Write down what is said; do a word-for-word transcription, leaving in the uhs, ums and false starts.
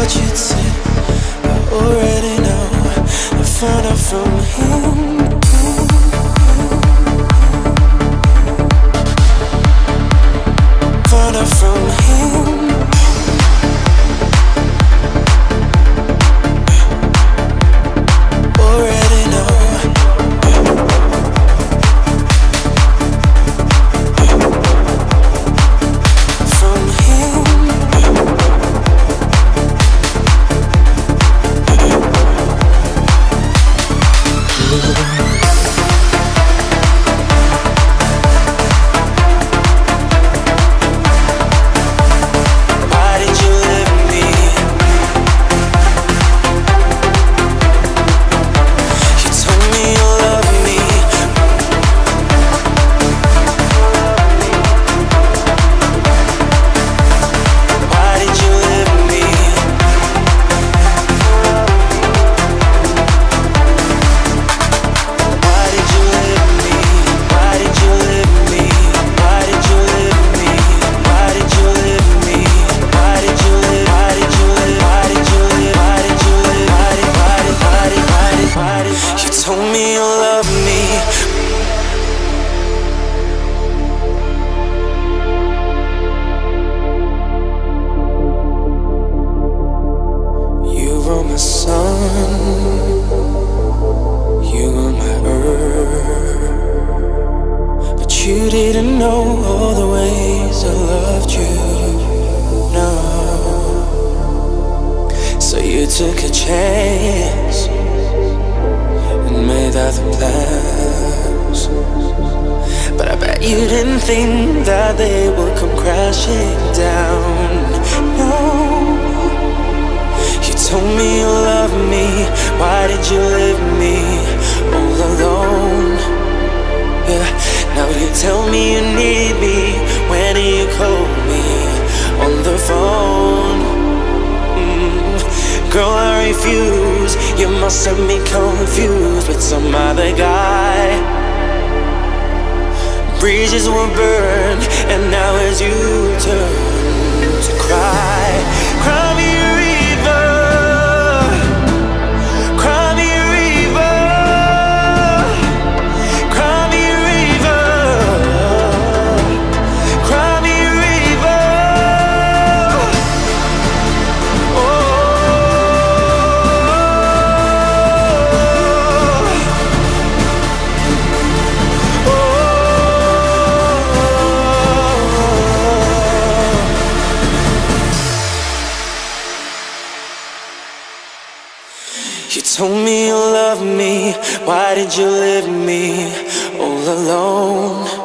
thought you'd say I already know. I found out from him. Found out from him. Already know. From him. You didn't know all the ways I loved you, no. So you took a chance and made other plans. But I bet you didn't think that they would come crashing down, no. You told me you loved me, why did you leave me all alone? Yeah. Now you tell me you need me when you call me on the phone. mm. Girl, I refuse. You must have me confused with some other guy. Bridges were burned, and now it's you turn to cry. Cry me a river, cry me a river, cry me a river, cry me a river. Oh, oh, oh. You told me you loved me, why did you leave me all alone?